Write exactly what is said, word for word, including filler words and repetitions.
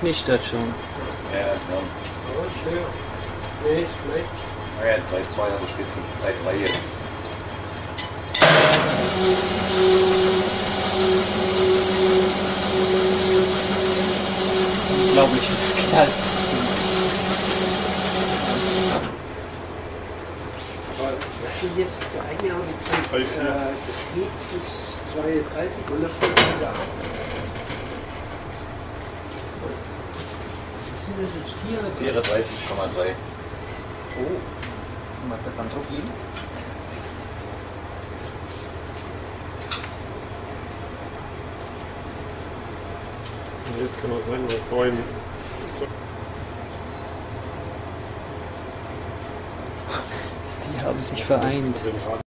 knistert schon. Ja, ja. Oh, schön. Nee, ist schlecht. Ah ja, drei zwei hat er Spitzen. drei drei jetzt. Unglaublich, wie das knallt. Aber was Sie jetzt eigentlich haben gesagt, äh, das geht bis zweiunddreißig und dann fängt es wieder ab. Was sind das jetzt? vier? vierunddreißig Komma drei. Oh, mag das Andruck geben? Nee, das kann auch sein, weil vorhin. Die haben sich vereint. Den